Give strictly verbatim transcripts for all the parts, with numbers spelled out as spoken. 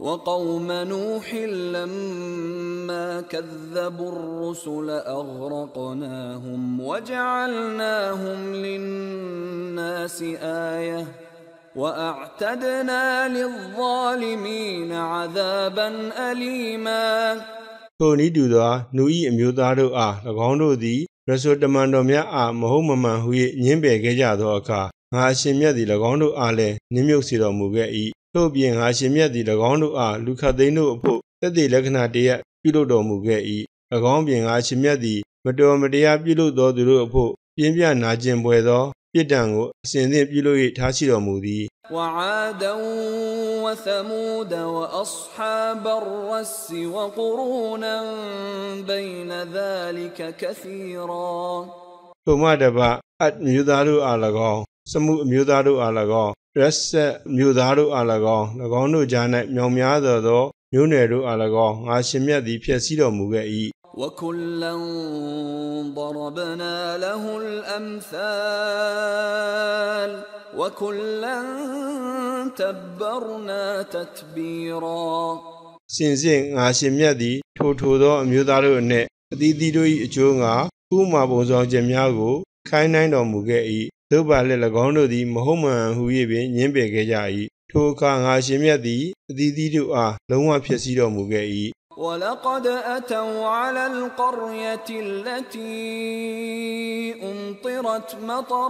وقوم نوح لما كذبوا الرسل أغرقناهم وجعلناهم للناس آية وأعتدنا للظالمين عذابا أليما ထိုနည်းတူသောနူ၏အမျိုးသားတို့အား၎င်းတို့သည်ရဆိုတမန်တော်များအားမဟုတ်မမှန်ဟု၍ညှင်းပယ်ခဲ့ကြသောအခါငါအရှင်မြတ်သည်၎င်းတို့အားလည်းနင်းမြုပ်စေတော်မူခဲ့၏ထို့ပြင်ငါအရှင်မြတ်သည်၎င်းတို့အားလူခတ်သိန်းတို့အဖို့သက်သေလက္ခဏာတရပြုလုပ်တော်မူခဲ့၏၎င်းပြင်ငါအရှင်မြတ်သည်မတော်မတရားပြုလုပ်သောသူတို့အဖို့ပြင်းပြနာကျင်ပွေသောပြစ်ဒဏ်ကိုအစဉ်သင့်ပြုလုပ်၍ထားရှိတော်မူသည် وعادا وثمود وأصحاب الرس وقرونا بين ذلك كثيرا ထိုမှတပါအတ်မျိုးသားတို့အား၎င်းစမှုအမျိုးသားတို့အား၎င်းရက်ဆက်မျိုးသားတို့အား၎င်း၎င်းတို့ကြား၌မြောင်များသောသောမျိုးနွယ်တို့အား၎င်းငါရှင်မြတ်သည်ဖျက်ဆီးတော်မူခဲ့၏ وكلا ضربنا له الأمثال وكلا تبرنا تتبيرا စင်စစ်ငါရှင်မြတ်သည်ထိုထိုသောအမျိုးသားတို့အနက်အသီးသီးတို့၏အကျိုးငါဥမာပုံဆောင်ခြင်းများကိုခိုင်းနှိုင်းတော်မူခဲ့၏သို့ပါလည်း၎င်းတို့သည်မဟုတ်မှန်ဟု၍ပင်ညှင်းပယ်ခဲ့ကြ၏ထိုအခါငါရှင်မြတ်သည်အသီးသီးတို့အားလုံးဝဖျက်ဆီးတော်မူခဲ့၏ ولقد أتوا على القرية التي أمطرت مطر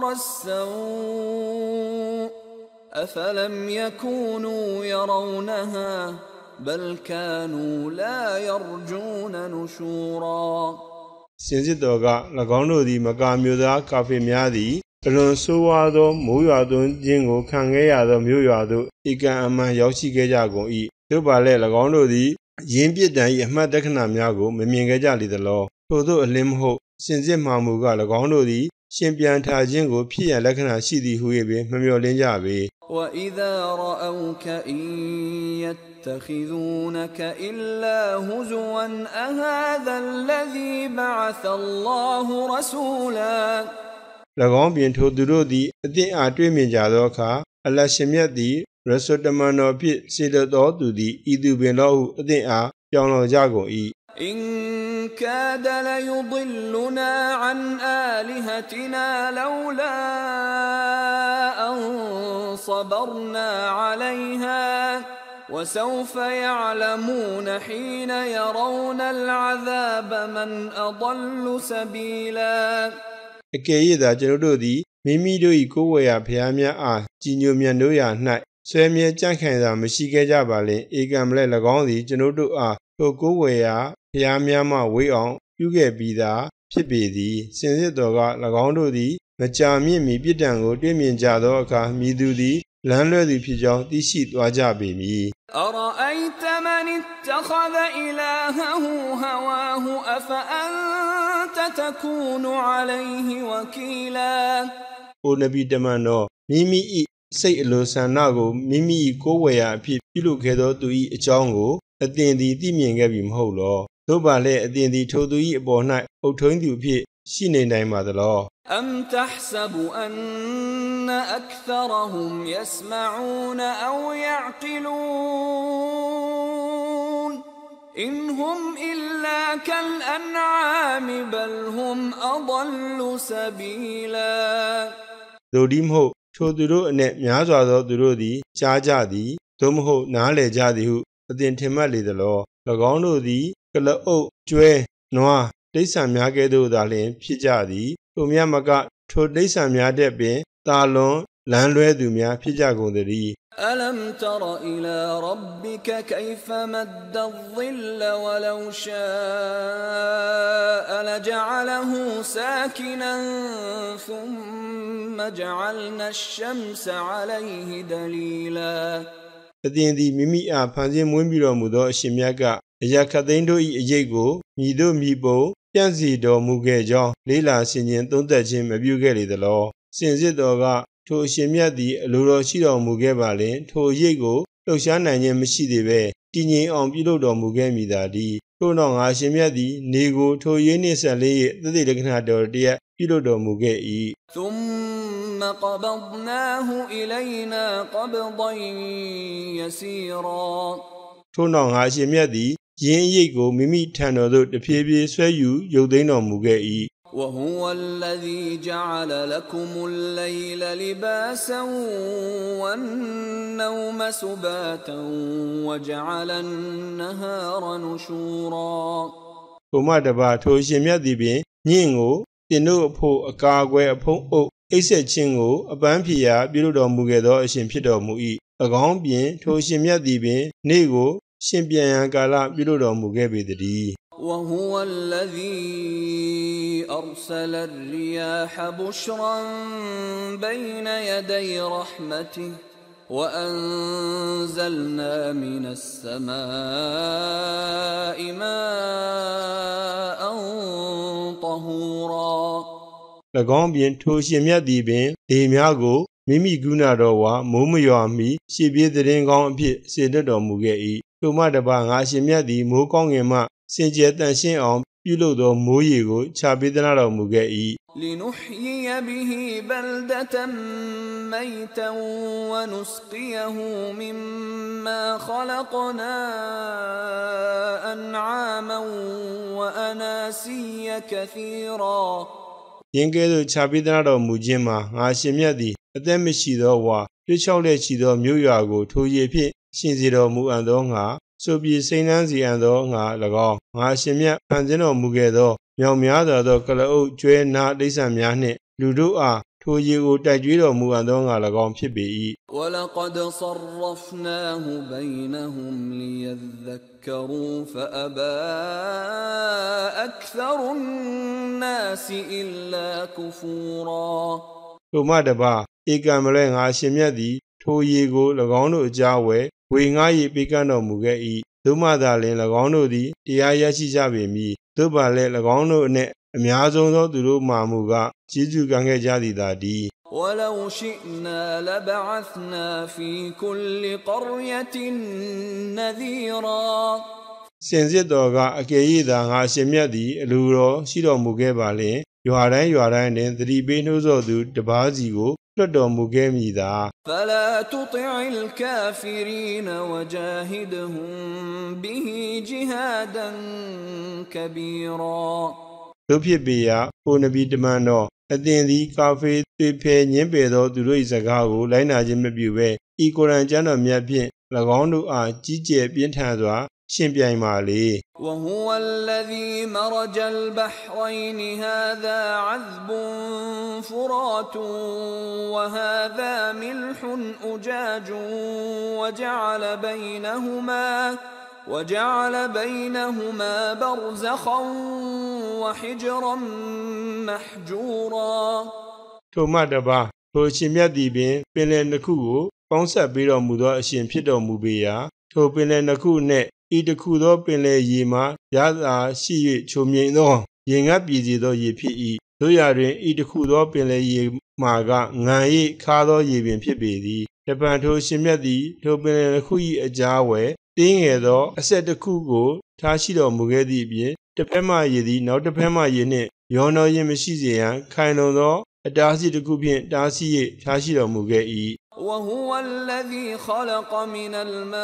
السوء أفلم يكونوا يرونها بل كانوا لا يرجون نشورا စင်စစ်တော်က၎င်းတို့သည်မကာမျိုးသားကာဖေများသည်အလွန်ဆိုးဝါးသောမိုးရွာသွန်းခြင်းကိုခံခဲ့ရသောမြို့ရွာသို့ဧကံအမှန်ရောက်ရှိခဲ့ကြကုန်၏သို့ပါလည်း၎င်းတို့သည်ရင်းပြစ်တန်၏အမှတ်တက္ကနာများကိုမမြင်ခဲ့ကြလေသလောထို့သောအလင်းမဟုတ်စင်စစ်မှမူက၎င်းတို့သည်ရှင်ပြန်ထားခြင်းကိုဖြစ်ရန်လက္ခဏာရှိသည်ဟု၍ပင်မမျှော်လင့်ကြပေ وإذا رأوك إن يتخذونك إلا هزوا أهذا الذي بعث الله رسولا ၎င်းပြင်ထိုသူတို့သည်အသင်အားတွေ့မြင်ကြသောအခါအလရှင်မြတ်သည်ရဆိုတမန်တော်ဖြင့်စေတသောသူသည်ဤသူပင်လောဟုအသင်အားပြောင်းလောင်ကြကုန်၏ إن كاد ليضلنا عن آلهتنا لولا أن صبرنا عليها وسوف يعلمون حين يرون العذاب من أضل سبيلا အကယ်၍သာကျွန်ုပ်တို့သည်မိမိတို့၏ကိုယ်ဝေရာဖျားများအားကြည်ညိုမြတ်တို့ရာ၌ဆွဲမြဲကြန့်ခိုင်စွာမရှိခဲ့ကြပါလင်ဧကံမလဲ၎င်းသည်ကျွန်ုပ်တို့အားထိုကိုယ်ဝေရာဖျားများမှဝေးအောင်ပြုခဲ့ပြီးသာဖြစ်ပေသည်စင်စစ်တော်က၎င်းတို့သည်မကြာမြင့်မီပြစ်ဒဏ်ကိုတွေ့မြင်ကြသောအခါမိသူသည်လမ်းလွဲသူဖြစ်ကြောင်းသိရှိသွားကြပေမည် أرأيت من اتخذ إلهه هواه أفأنت تكون عليه وكيلا အိုနဗီတမန်တော်မိမိ၏စိတ်အလိုဆန္ဒကိုမိမိ၏ကိုယ်ဝေရာအဖြစ်ပြုလုပ်ခဲ့သောသူ၏အကြောင်းကိုအသင်သည်သိမြင်ခဲ့ပြီမဟုတ်လောသို့ပါလည်းအသင်သည်ထိုသူ၏အပေါ်၌အုပ်ထုံးသူဖြစ်ရှိနေနိုင်ပါသလော أم تحسب أن أكثرهم يسمعون أو يعقلون إن هم إلا كالأنعام بل هم أضل سبيلا သို့ဒီမဟုတ်ထိုသူတို့အနက်များစွာသောသူတို့သည်ကြားကြသည်သို့မဟုတ်နားလည်ကြသည်ဟုအသင်ထင်မှတ်လေသလော၎င်းတို့သည်ကလအုပ်ကျွဲနွားတိရစ္ဆာန်များကဲ့သို့သာလျှင်ဖြစ်ကြသည်ထိုမြတ်မကထိုတိရစ္ဆာန်များတဲ့ပင်တာလွန်လမ်းလွဲသူများဖြစ်ကြကုန်သည် ألم تر إلى ربك كيف مد الظل ولو شاء لجعله ساكنا ثم جعلنا الشمس عليه دليلا အသင်သည်မိမိအားဖန်ဆင်းမွေးပြီးတော်မူသောအရှင်မြတ်ကအရာခတ်သိန်းတို့၏အရေးကိုမြည်တို့မြည်ပုံပြန့်စီတော်မူခဲ့ကြောင်းလေးလာဆင်ခြင်သုံးသပ်ခြင်းမပြုခဲ့လေသလောစင်စစ်တော်ကထိုအရှင်မြတ်သည်အလိုတော်ရှိတော်မူခဲ့ပါလင်ထိုအရေးကိုလှုပ်ရှားနိုင်ခြင်းမရှိသေးပဲတည်ငြိမ်အောင်ပြုလုပ်တော်မူခဲ့မိသာသည်ထို့နောက်ငါရှင်မြတ်သည်နေကိုထိုရေးနှင့်ဆက်လေး၏သတိလက္ခဏာတော်တည်းပြုလုပ်တော်မူခဲ့၏ ثم قبضناه إلينا قبضا يسيرا ထို့နောက်ငါအရှင်မြတ်သည်ယင်းအရိပ်ကိုမိမိထံတော်သို့တဖြည်းဖြည်းဆွဲယူရုပ်သိမ်းတော်မူခဲ့၏ وهو الذي جعل لكم الليل لباسا والنوم سباتا وجعل النهار نشورا ထိုမှတပါထိုအရှင်မြတ်သည်ပင်ညင့်ကိုတင်တို့အဖို့အကာအကွယ်အဖုံးအုပ်အိပ်ဆက်ခြင်းကိုအပန်းဖြေရာပြုလုပ်တော်မူခဲ့သောအရှင်ဖြစ်တော်မူ၏၎င်းပြင်ထိုအရှင်မြတ်သည်ပင်နေ့ကိုရှင်ပြန်ရန်ကာလပြုလုပ်တော်မူခဲ့ပေတည်း وهو الذي أرسل الرياح بشرا بين يدي رحمته وأنزلنا من السماء ماء طهورا ၎င်းပြင်ထိုရှင်မြတ်သည်ပင်လေများကိုမိမိကုဏတော်ဝါမိုးမရွာမီရှေ့ပြေးသတင်းကောင်းအဖြစ်စေတတ်တော်မူခဲ့၏ထိုမှတပါငါရှင်မြတ်သည်မိုးကောင်းငင်မှစင်ကြယ်တန်ရှင်းအောင်ပြုလုပ်သောမိုးရေကိုချပေးသနာတော်မူခဲ့၏ لنحيي به بلدة ميتا ونسقيه مما خلقنا أنعاما وأناسيا كثيرا ယင်းကဲ့သို့ချပေးသနာတော်မူခြင်းမှာငါရှင်မြတ်သည်အသက်မရှိသောဝါပြည့်ချောက်လက်ရှိသောမြို့ရွာကိုထိုရေဖြင့်ရှင်စေတော်မူအပ်သောငါဆိုပြီးစိန်နှန်းစီအံသောငါ၎င်းငါရှင်မြတ်ဖန်ဆင်းတော်မူခဲ့သောမြောင်များစွာသောကလအုပ်ကျွဲနာတိစ္ဆာန်များနှင့်လူတို့အားထိုရေကိုတိုက်ကြွေးတော်မူအပ်သောငါ၎င်းဖြစ်ပေ၏ وَلَقَدْ صَرَّفْنَاهُ بَيْنَهُمْ لِيَذَّكَّرُوا فَأَبَى أَكْثَرُ النَّاسِ إِلَّا كُفُورًا ထိုမှတပါဧကံမလဲငါရှင်မြတ်သည်ထိုရေကို၎င်းတို့အကြားဝယ်ဝေငှား၍ပေးကမ်းတော်မူခဲ့၏သို့မှသာလျှင်၎င်းတို့သည်တရားရရှိကြပေမည်သို့ပါလဲ၎င်းတို့အနက်အများဆုံးသောသူတို့မှမူကားကျေးဇူးကံခဲ့ကြသည်သာတည်း وَلَوْ شِئْنَا لَبَعَثْنَا فِي كُلِّ قَرْيَةٍ نَذِيرًا စင်စစ်တော်ကအကယ်၍သာငါရှင်မြတ်သည်အလိုတော်ရှိတော်မူခဲ့ပါလျှင်ရွာတိုင်းရွာတိုင်းတွင်သတိပေးနှိုးဆော်သူတပါးစီကိုလွှတ်တော်မူခဲ့မည်သာ فَلَا تُطِعِ الْكَافِرِينَ وَجَاهِدْهُمْ بِهِ جِهَادًا كَبِيرًا တို့ဖြစ်ပေရာအိုနဗီတမန်တော်အသင်သည်ကာဖေသွေဖယ်ညင်းပယ်သောသူတို့၏စကားကိုလိုက်နာခြင်းမပြုဘဲဤကုရ်အာန်ကျမ်းတော်မြတ်ဖြင့်၎င်းတို့အားကြီးကျယ်ပြင်းထန်စွာရှင်ပြိုင်ပါလေ وهو الذي مرج البحرين هذا عذب فرات وهذا ملح أجاج وجعل بينهما وجعل بينهما برزخا وحجرا محجورا ထိုမှတပါထိုအရှင်မြတ်သည်ပင်ပင်လယ်နှစ်ခုကိုပေါင်းစပ်ပေးတော်မူသောအရှင်ဖြစ်တော်မူပေရာထိုပင်လယ်နှစ်ခုနှင့်ဤတစ်ခုသောပင်လယ်ရေမှာရသာရှိ၍ချုံမြိန်သောရေငတ်ပြည်စီသောရေဖြစ်၏တို့ရာတွင်ဤတစ်ခုသောပင်လယ်ရေမှာကငံ၏ခါသောရေပင်ဖြစ်ပေသည်တပံထိုရှင်မြတ်သည်ထိုပင်လယ်တစ်ခု၏အကြားဝယ်တင်းငယ်သောအဆက်တစ်ခုကိုထားရှိတော်မူခဲ့သည့်အပြင်တစ်ဖက်မှရေသည်နောက်တစ်ဖက်မှရေနှင့်ရောနှောခြင်းမရှိစေရန်ခိုင်လုံသောအတားအဆီးတစ်ခုဖြင့်တားဆီး၍ထားရှိတော်မူခဲ့၏ وهو الذي خلق من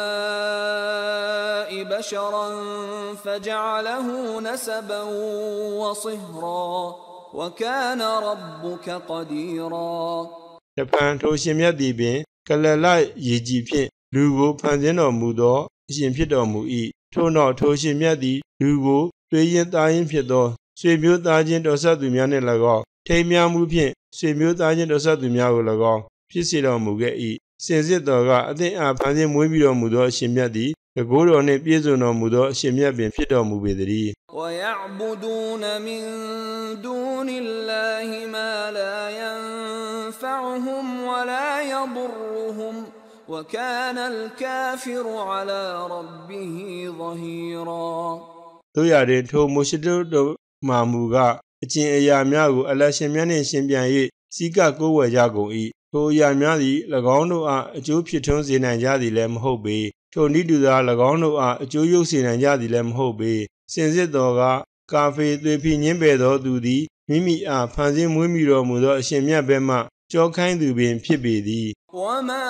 الماء بشرا فجعله نسبا وصهرا وكان ربك قديرا တပံထိုရှင်မြတ်သည်ပင်ကလလရေကြီးဖြင့်လူကိုဖန်ဆင်းတော်မူသောအရှင်ဖြစ်တော်မူ၏ထို့နောက်ထိုရှင်မြတ်သည်လူကိုသွေးရင်သားရင်ဖြစ်သောဆွေမျိုးသားချင်းတော်ဆက်သူများနှင့်၎င်းထိမ်းများမှုဖြင့်ဆွေမျိုးသားချင်းတော်ဆက်သူများကို၎င်းဖြစ်စေတော်မူခဲ့၏စင်စစ်တော်ကအသင်အားဖန်ဆင်းမွေးပြီးတော်မူသောအရှင်မြတ်သည်တကိုးတော်နှင့်ပြည့်စုံတော်မူသောအရှင်မြတ်ပင်ဖြစ်တော်မူပေသတည်း وَيَعْبُدُونَ مِن دُونِ اللَّهِ مَا لَا يَنفَعُهُمْ وَلَا يَضُرُّهُمْ وَكَانَ الْكَافِرُ عَلَى رَبِّهِ ظَهِيرًا တို့ရတဲ့ထိုမိုရှိတုတို့မှမူကအကျင့်အရာများကိုအလတ်ရှင်မြတ်နှင့်ရှင်ပြန်၍စီကကိုးဝယ်ကြကုန်၏ထိုအရာများသည်၎င်းတို့အားအကျိုးဖြစ်ထွန်းစေနိုင်ကြသည်လည်းမဟုတ်ပေထိုနည်းတူသာ၎င်းတို့အားအကျိုးရုပ်စေနိုင်ကြသည်လည်းမဟုတ်ပေစင်စစ်တော်ကကာဖေသွေဖီညင်းပယ်သောသူသည်မိမိအားဖန်ဆင်းမွေးမြူတော်မူသောအရှင်မြတ်ဘက်မှကြောခိုင်းသူပင်ဖြစ်ပေသည် وما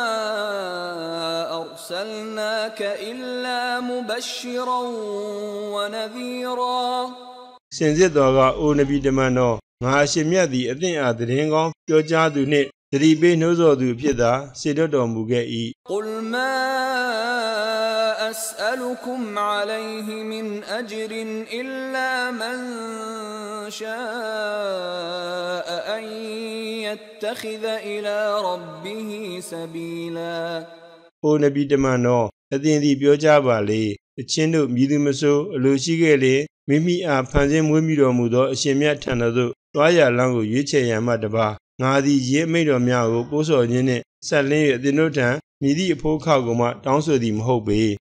أرسلناك إلا مبشرا ونذيرا စင်စစ်တော်ကအိုနဗီတမန်တော်ငါအရှင်မြတ်သည်အသင်အားသတင်းကောင်းပြောကြားသူနှင့်သတိပေးနှိုးဆော်သူဖြစ်သာစေတတ်တော်မူခဲ့၏ قل ما أسألكم عليه من أجر إلا من شاء أن يتخذ إلى ربه سبيلا အိုနဗီတမန်တော်အသင်သည်ပြောကြပါလေအချင်းတို့မြည်သူမဆိုးအလိုရှိခဲ့လေမိမိအားဖန်ဆင်းမွေးမြူတော်မူသောအရှင်မြတ်ထံတော်သို့တွားရလမ်းကိုရွေးချယ်ရန်မှတပါငါသည်ရေးမိတ်တော်များကိုပို့ဆော်ခြင်းနှင့်ဆက်လင်း၍အသင်တို့ထံမြည်သည့်အဖို့ခောက်ကိုမှတောင်းဆိုသည်မဟုတ်ပေ